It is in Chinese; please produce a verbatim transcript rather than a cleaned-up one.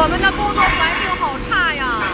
我们的工作环境好差呀。